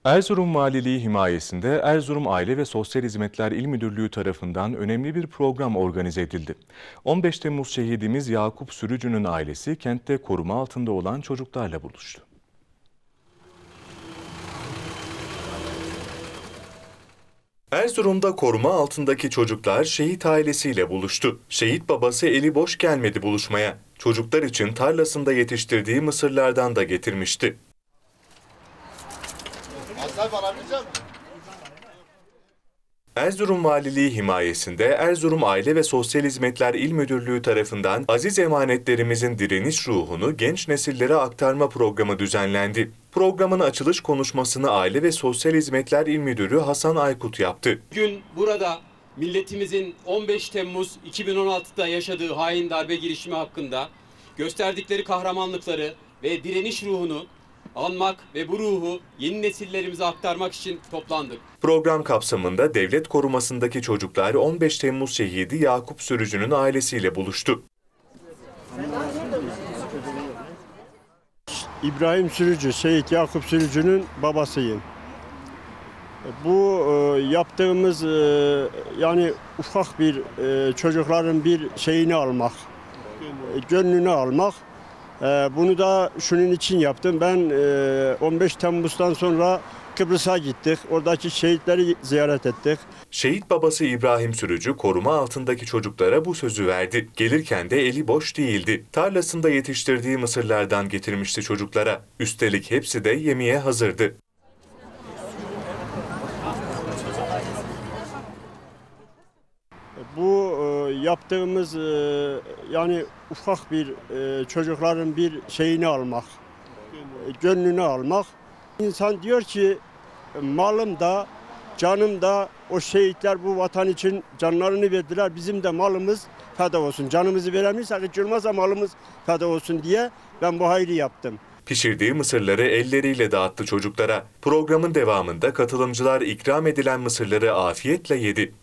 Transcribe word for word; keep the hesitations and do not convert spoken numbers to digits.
Erzurum Valiliği himayesinde Erzurum Aile ve Sosyal Hizmetler İl Müdürlüğü tarafından önemli bir program organize edildi. on beş Temmuz şehidimiz Yakup Sürücü'nün ailesi kentte koruma altında olan çocuklarla buluştu. Erzurum'da koruma altındaki çocuklar şehit ailesiyle buluştu. Şehit babası eli boş gelmedi buluşmaya. Çocuklar için tarlasında yetiştirdiği mısırlardan da getirmişti. Erzurum Valiliği himayesinde Erzurum Aile ve Sosyal Hizmetler İl Müdürlüğü tarafından aziz emanetlerimizin direniş ruhunu genç nesillere aktarma programı düzenlendi. Programın açılış konuşmasını Aile ve Sosyal Hizmetler İl Müdürü Hasan Aykut yaptı. Bugün burada milletimizin on beş Temmuz iki bin on altıda yaşadığı hain darbe girişimi hakkında gösterdikleri kahramanlıkları ve direniş ruhunu anmak ve bu ruhu yeni nesillerimize aktarmak için toplandık. Program kapsamında devlet korumasındaki çocuklar on beş Temmuz şehidi Yakup Sürücü'nün ailesiyle buluştu. İbrahim Sürücü, Şehit Yakup Sürücü'nün babasıyım. Bu e, yaptığımız e, yani ufak bir e, çocukların bir şeyini almak, e, gönlünü almak. E, bunu da şunun için yaptım. Ben e, on beş Temmuz'dan sonra Kıbrıs'a gittik. Oradaki şehitleri ziyaret ettik. Şehit babası İbrahim Sürücü koruma altındaki çocuklara bu sözü verdi. Gelirken de eli boş değildi. Tarlasında yetiştirdiği mısırlardan getirmişti çocuklara. Üstelik hepsi de yemeğe hazırdı. Bu e, yaptığımız e, yani ufak bir e, çocukların bir şeyini almak, e, gönlünü almak. İnsan diyor ki malım da canım da o şehitler bu vatan için canlarını verdiler. Bizim de malımız feda olsun. Canımızı veremiyorsak hiç olmazsa malımız feda olsun diye ben bu hayrı yaptım. Pişirdiği mısırları elleriyle dağıttı çocuklara. Programın devamında katılımcılar ikram edilen mısırları afiyetle yedi.